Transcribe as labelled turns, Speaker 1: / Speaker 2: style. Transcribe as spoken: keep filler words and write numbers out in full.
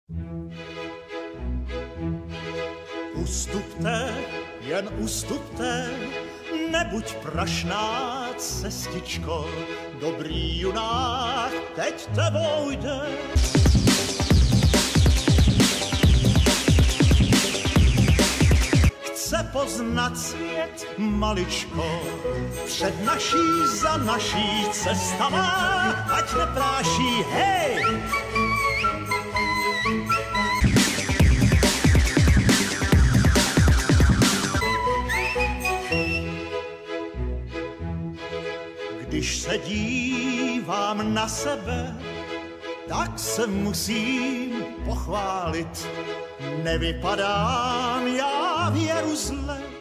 Speaker 1: Ustupte, jen ustupte, nebuď prašná cestičko, dobrý junák teď tebou jde. Chce poznat svět maličko, před naší za naší cestama, ať nepráší, hej! Když se dívám na sebe, tak se musím pochválit. Nevypadám já věru zle,